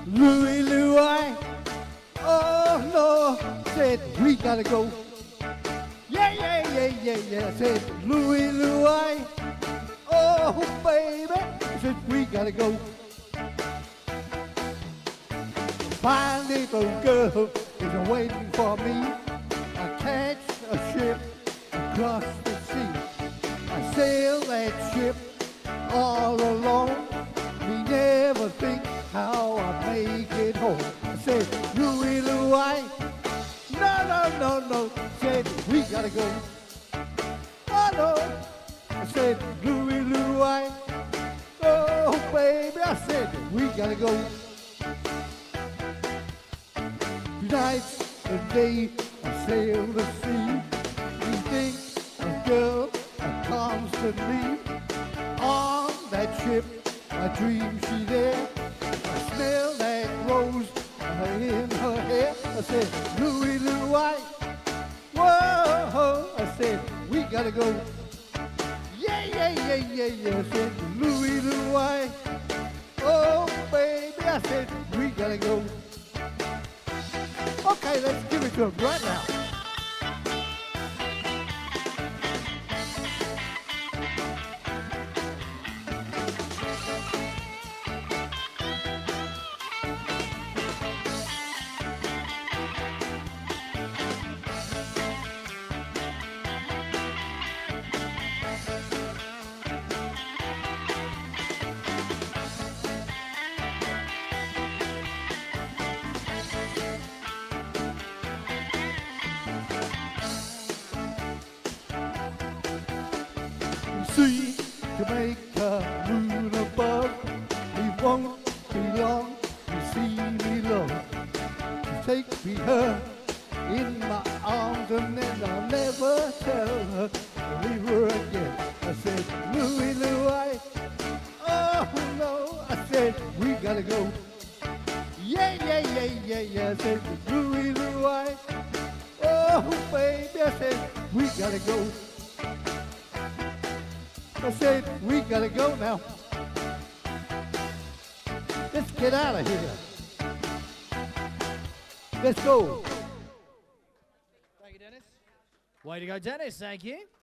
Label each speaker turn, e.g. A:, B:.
A: Louie, Louie, oh no, said we gotta go. Yeah, yeah, yeah, yeah, yeah, said Louie, Louie, oh baby, said we gotta go. My little girl is waiting for me. I catch a ship across the sea. I sail that ship all alone. We never think how I make it home. I said, Louie, Louie, no, no, no, no. Said, we gotta go. Oh, no. I said, Louie, Louie, oh, baby. I said, we gotta go. Tonight's the day I sail the sea. We think of girl constantly. On that ship, I dream she there. I smell that rose in her hair. I said, Louie, Louie, whoa. I said, we gotta go. Yeah, yeah, yeah, yeah, yeah. I said, Louie, Louie, oh, baby. I said, we gotta go. Okay, let's give it to him right now. See Jamaica moon above, it won't be long to see me love. You take me her in my arms and then I'll never tell her to leave her again. I said, Louie, Louie, oh no, I said, we gotta go. Yeah, yeah, yeah, yeah, yeah, I said, Louie, Louie, oh baby, I said, we gotta go. I said, we gotta go now. Let's get out of here. Let's go.
B: Thank you, Dennis. Way to go, Dennis. Thank you.